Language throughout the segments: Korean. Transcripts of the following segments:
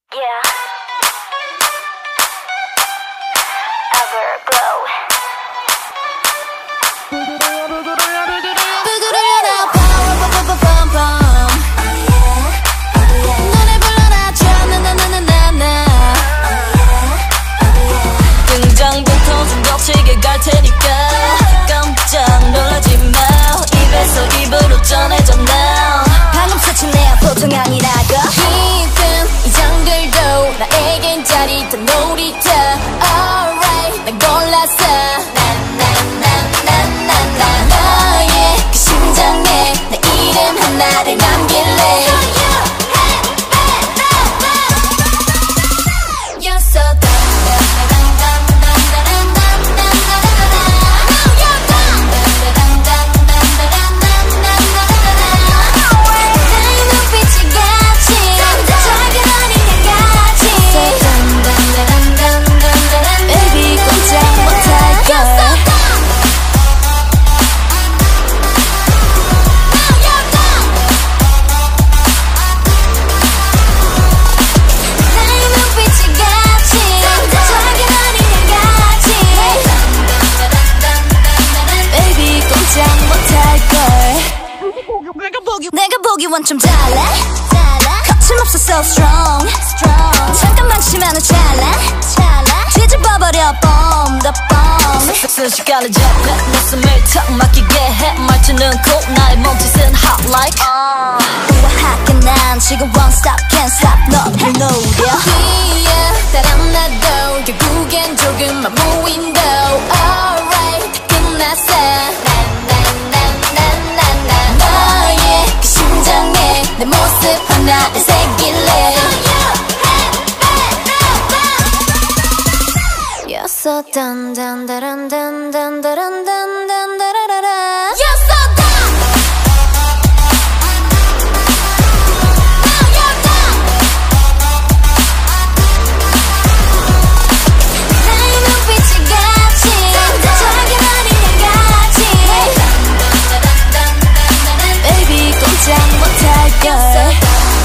Yeah. Everglow. 노래 불러놔줘 나나나나나 등장부터 좀 거칠게 갈 테니까 깜짝 놀라지 마. 입에서 입으로 전해져 now. 방금 스친 내야 보통 아니라고. 힘든 이 장들도 나에겐 짜릿한 놀이터. Alright 난 골랐어. 너의 그 심장에 내 이름 하나를 남길래. You're so 내가 보기 원점 달라. 거침없어 so strong. 잠깐만 치면은 찰나. 뒤집어버려 bomb the bomb. 순식간에 잡혀 내 숨을 턱 막히게 해. 말투는 cool 나의 몸짓은 hot like. 우아하게 난 지금 won't stop can't stop 너를 노려. 따란 나도 결국엔 조금만 무인도. Alright 끝났어. 내 모습 하나를 새길래. You're so dun dun dun dun dun dun dun dun dun. You're so dun. You're dun. 나의 눈빛이 같이 저기 어린 양같이. Baby 꼼짝 못할 걸.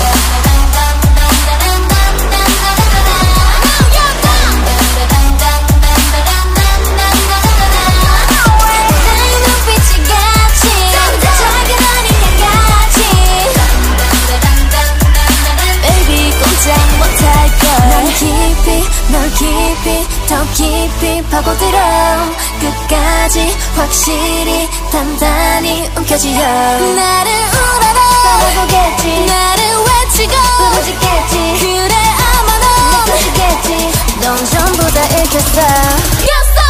더 깊이 파고들어 끝까지 확실히 단단히 움켜쥐어. 나를 우러러 바라보겠지. 나를 외치고 부르짖겠지. 그래 아마 넌 느껴지겠지. 넌 전부 다 읽혔어.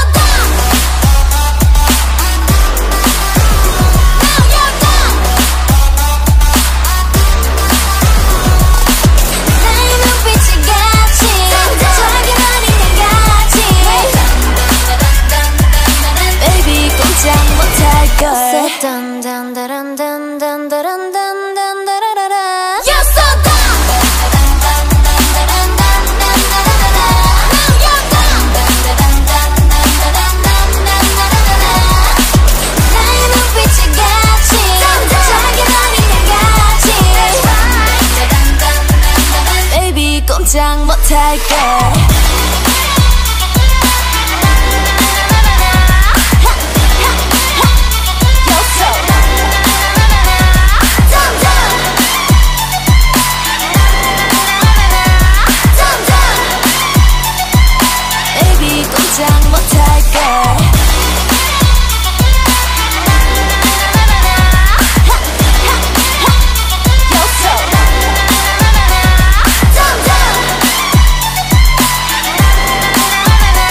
Dun dun dun dun dun dun dun dun dun dun. You're so dun. You're dun. 나의 눈빛이 같이 저기 어린 양같이. Baby 꼼짝 못할 걸.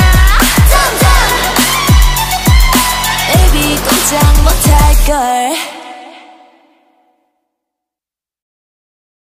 꼼짝 못할 걸.